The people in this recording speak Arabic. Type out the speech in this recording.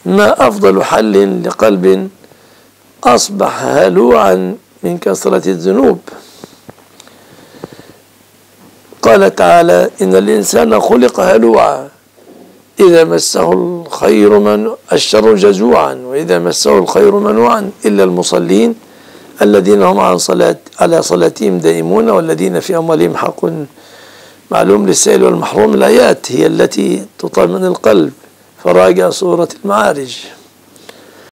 ما أفضل حل لقلب أصبح هلوعا من كثرة الذنوب؟ قال تعالى: إن الإنسان خلق هلوعا إذا مسه الشر جزوعا وإذا مسه الخير منوعا إلا المصلين الذين هم على صلاتهم دائمون والذين في أموالهم حق معلوم للسائل والمحروم. الآيات هي التي تطمئن القلب، فراجع سورة المعارج.